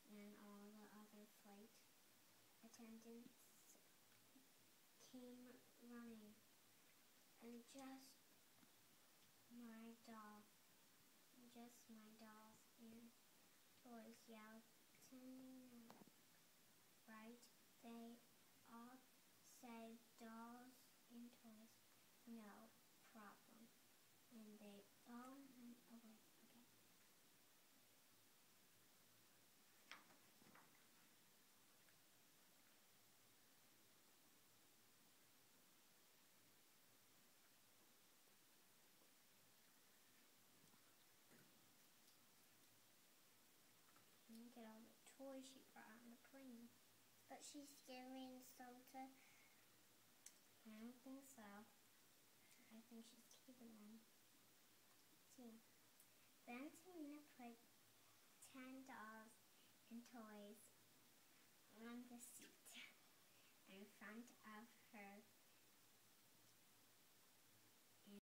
and all the other flight attendants came running, and my dolls and toys yelled, "Tina!" Right? They all said dolls and toys, no problem. And they all went away again. And get all the toys she brought on the plane. But she's giving some to... I don't think so. I think she's keeping them. See. Then Tamina put 10 dolls and toys on the seat in front of her